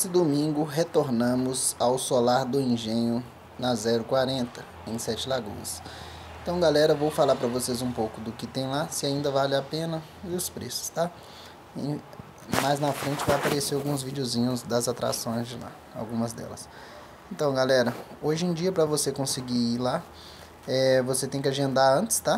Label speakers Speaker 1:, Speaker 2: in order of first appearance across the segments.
Speaker 1: nesse domingo retornamos ao Solar do Engenho na 040, em Sete Lagoas. Então galera, vou falar para vocês um pouco do que tem lá, se ainda vale a pena e os preços, tá? E mais na frente vai aparecer alguns videozinhos das atrações de lá, algumas delas. Então galera, hoje em dia para você conseguir ir lá, você tem que agendar antes, tá?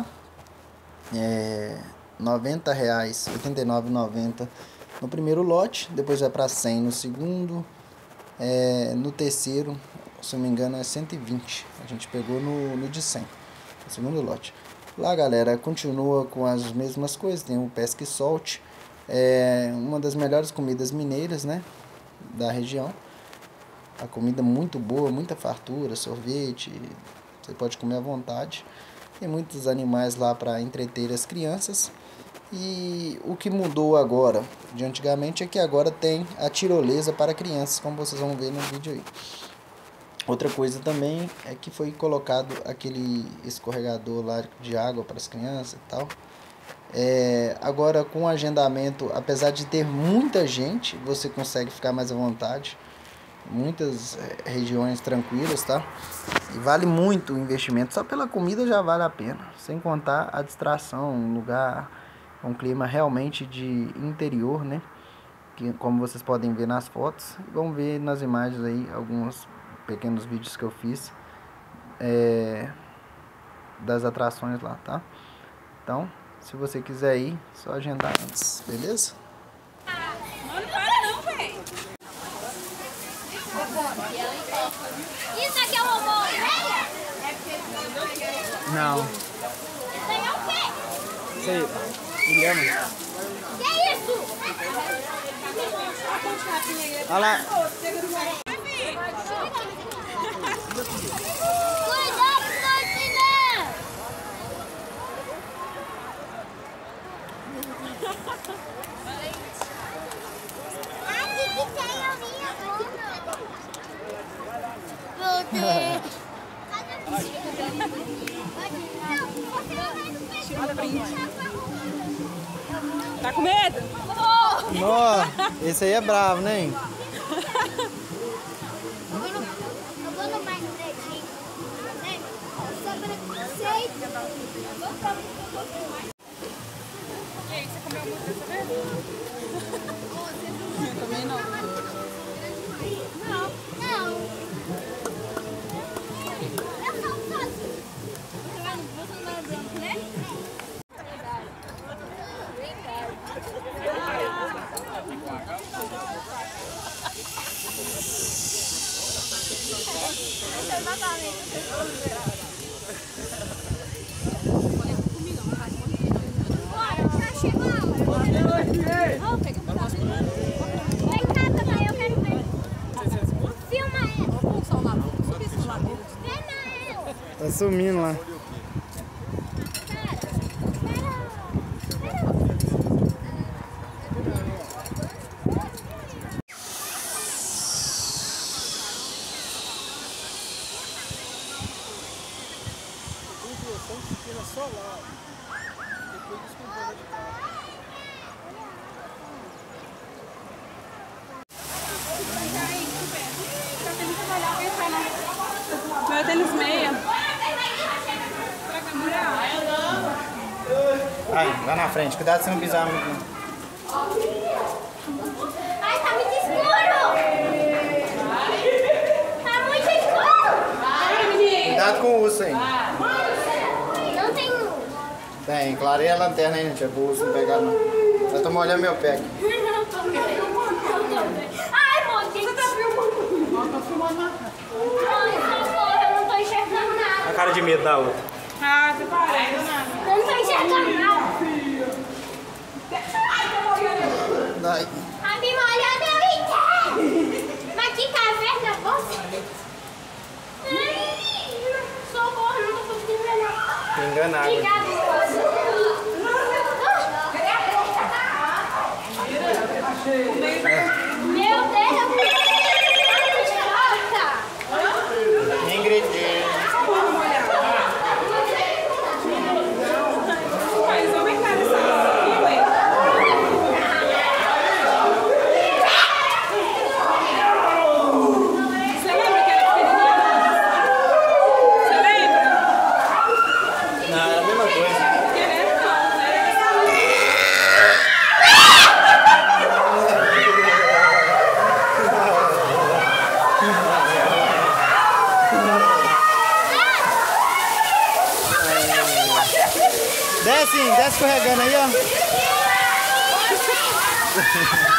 Speaker 1: R$90, R$ 89,90 no primeiro lote, depois vai para 100 no segundo, no terceiro, se não me engano é 120, a gente pegou no de 100, no segundo lote. Lá galera, continua com as mesmas coisas, tem o Pesca e Solte, uma das melhores comidas mineiras, né, da região. A comida muito boa, muita fartura, sorvete, você pode comer à vontade. Tem muitos animais lá para entreter as crianças. E o que mudou agora, de antigamente, é que agora tem a tirolesa para crianças, como vocês vão ver no vídeo aí. Outra coisa também é que foi colocado aquele escorregador lá de água para as crianças e tal. Agora com o agendamento, apesar de ter muita gente, você consegue ficar mais à vontade. Muitas regiões tranquilas, tá? E vale muito o investimento, só pela comida já vale a pena, sem contar a distração, um lugar, um clima realmente de interior, né? Que, como vocês podem ver nas fotos, vão ver nas imagens aí alguns pequenos vídeos que eu fiz das atrações lá, tá? Então, se você quiser ir, só agendar antes, beleza?
Speaker 2: Isso aqui é o robô,
Speaker 1: Não.
Speaker 2: isso aí é o quê?
Speaker 1: Sei, Guilherme.
Speaker 2: Que é isso?
Speaker 1: Olha lá.
Speaker 2: Cuidado, Tocina! Aqui que tem a minha boca. Meu Deus.
Speaker 3: Tá com medo?
Speaker 1: Nossa, esse aí é bravo, né?
Speaker 2: Eu vou no mais pretinho, né? Sei.
Speaker 3: E aí, você comeu alguma coisa dessa vez? Eu também não.
Speaker 2: Não. Eu sou sozinho. Você não é branco, né?
Speaker 1: Tá sumindo lá.
Speaker 4: Solar. Depois desculpa de carro.
Speaker 3: Meu tênis meia.
Speaker 1: Aí, lá na frente, cuidado se não pisar muito.
Speaker 2: Ai, tá muito escuro! Tá muito escuro!
Speaker 1: Cuidado com o urso aí.
Speaker 2: Não tem luz.
Speaker 1: Tem, clareia a lanterna aí, gente. É pro urso não pegar não. Eu tô molhando meu pé aqui.
Speaker 2: Ai, moço, você tá filmando?
Speaker 4: Não, tô filmando na cara.
Speaker 2: Ai, socorro, eu não tô enxergando nada.
Speaker 1: A cara de medo da outra.
Speaker 3: Ah, você parece.
Speaker 2: Eu não tô enxergando nada.
Speaker 1: Daí.
Speaker 2: A me molhando eu entendo. Mas que caverna você? Ai, socorro, eu não tô conseguindo ver nada.
Speaker 1: Tô enganado.
Speaker 2: Obrigada, moço. Meu Deus, eu preciso.
Speaker 1: Ingrid.
Speaker 3: Mas vamos cá nessa aqui, ué.
Speaker 1: assim, desce escorregando aí, ó.